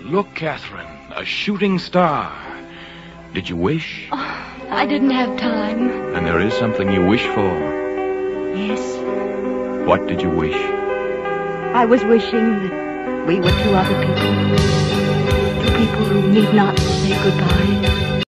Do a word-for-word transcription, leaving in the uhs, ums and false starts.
Look, Catherine, a shooting star. Did you wish? Oh, I didn't have time. And there is something you wish for. Yes. What did you wish? I was wishing that we were two other people. Two people who need not say goodbye.